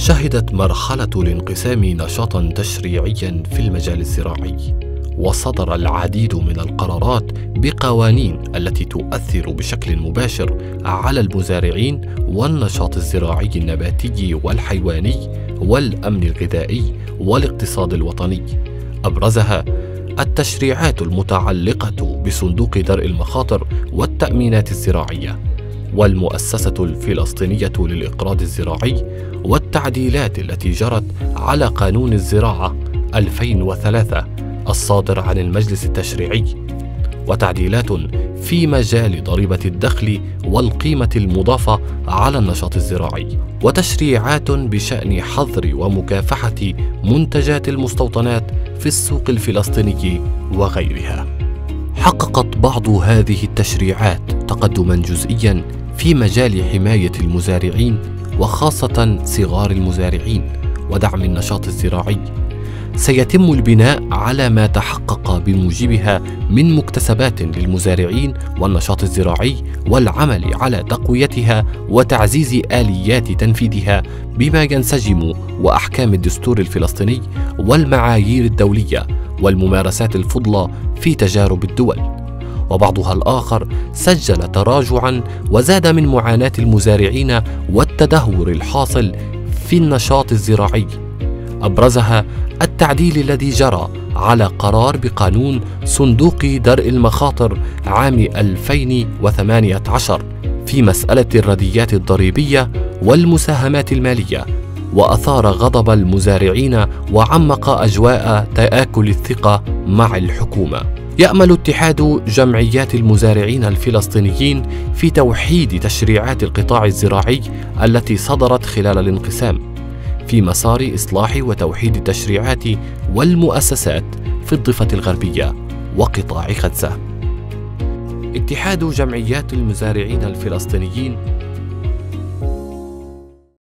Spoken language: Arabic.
شهدت مرحلة الانقسام نشاطاً تشريعياً في المجال الزراعي، وصدر العديد من القرارات بقوانين التي تؤثر بشكل مباشر على المزارعين والنشاط الزراعي النباتي والحيواني والأمن الغذائي والاقتصاد الوطني. أبرزها التشريعات المتعلقة بصندوق درء المخاطر والتأمينات الزراعية، والمؤسسة الفلسطينية للإقراض الزراعي، والتعديلات التي جرت على قانون الزراعة 2003 الصادر عن المجلس التشريعي، وتعديلات في مجال ضريبة الدخل والقيمة المضافة على النشاط الزراعي، وتشريعات بشأن حظر ومكافحة منتجات المستوطنات في السوق الفلسطيني وغيرها. حققت بعض هذه التشريعات تقدماً جزئياً في مجال حماية المزارعين وخاصة صغار المزارعين ودعم النشاط الزراعي. سيتم البناء على ما تحقق بموجبها من مكتسبات للمزارعين والنشاط الزراعي، والعمل على تقويتها وتعزيز آليات تنفيذها بما ينسجم وأحكام الدستور الفلسطيني والمعايير الدولية والممارسات الفضلى في تجارب الدول. وبعضها الآخر سجل تراجعاً وزاد من معاناة المزارعين والتدهور الحاصل في النشاط الزراعي. أبرزها التعديل الذي جرى على قرار بقانون صندوق درء المخاطر عام 2018 في مسألة الرديات الضريبية والمساهمات المالية، وأثار غضب المزارعين وعمق أجواء تآكل الثقة مع الحكومة. يأمل اتحاد جمعيات المزارعين الفلسطينيين في توحيد تشريعات القطاع الزراعي التي صدرت خلال الانقسام في مسار إصلاح وتوحيد التشريعات والمؤسسات في الضفة الغربية وقطاع غزة. اتحاد جمعيات المزارعين الفلسطينيين